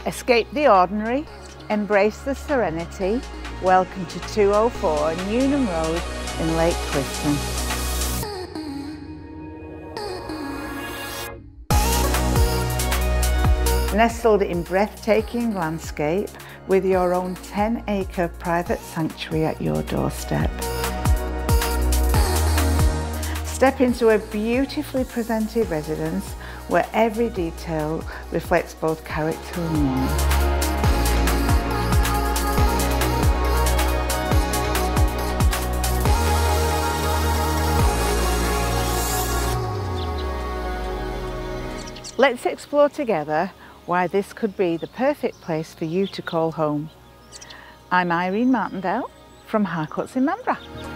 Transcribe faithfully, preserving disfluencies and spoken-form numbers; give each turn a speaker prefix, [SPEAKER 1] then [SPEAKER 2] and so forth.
[SPEAKER 1] Escape the ordinary, embrace the serenity. Welcome to two oh four Newnham Road in Lake Clifton. Nestled in breathtaking landscape with your own ten acre private sanctuary at your doorstep. Step into a beautifully presented residence where every detail reflects both character and warmth. Let's explore together why this could be the perfect place for you to call home. I'm Irene Martindale from Harcourts in Manborough.